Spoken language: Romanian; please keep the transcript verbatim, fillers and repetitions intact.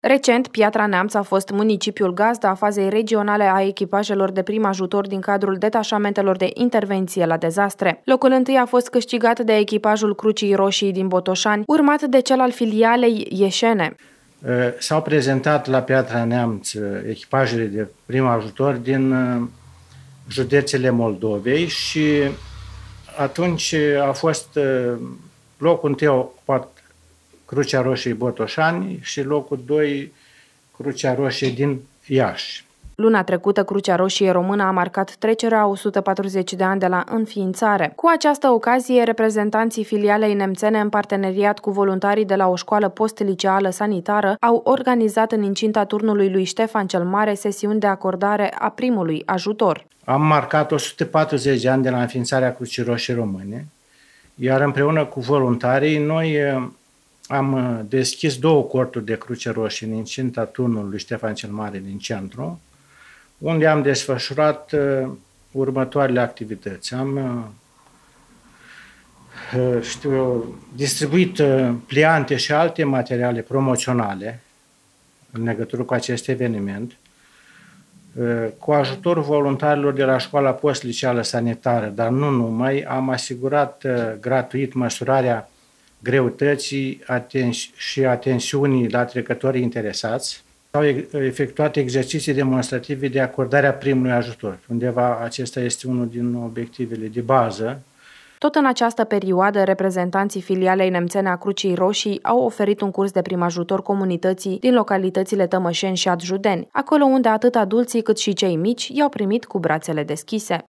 Recent, Piatra Neamț a fost municipiul gazdă a fazei regionale a echipajelor de prim ajutor din cadrul detașamentelor de intervenție la dezastre. Locul întâi a fost câștigat de echipajul Crucii Roșii din Botoșani, urmat de cel al filialei Ieșene. S-au prezentat la Piatra Neamț echipajele de prim ajutor din județele Moldovei și atunci a fost locul întâi ocupat Crucea Roșie Botoșani și locul doi Crucea Roșie din Iași. Luna trecută, Crucea Roșie Română a marcat trecerea a o sută patruzeci de ani de la înființare. Cu această ocazie, reprezentanții filialei nemțene, în parteneriat cu voluntarii de la o școală post-liceală sanitară, au organizat în incinta turnului lui Ștefan cel Mare sesiuni de acordare a primului ajutor. Am marcat o sută patruzeci de ani de la înființarea Crucii Roșii Române, iar împreună cu voluntarii, noi am deschis două corturi de Cruce Roșie în incinta turnului lui Ștefan cel Mare din centru, unde am desfășurat uh, următoarele activități. Am uh, știu, distribuit uh, pliante și alte materiale promoționale în legătură cu acest eveniment. Uh, cu ajutorul voluntarilor de la școala post-liceală sanitară, dar nu numai, am asigurat uh, gratuit măsurarea greutății aten- și atențiunii la trecătorii interesați. S-au efectuat exerciții demonstrative de acordare a primului ajutor. Undeva acesta este unul din obiectivele de bază. Tot în această perioadă, reprezentanții filialei nemțene a Crucii Roșii au oferit un curs de prim ajutor comunității din localitățile Tămășeni și Adjudeni, acolo unde atât adulții cât și cei mici i-au primit cu brațele deschise.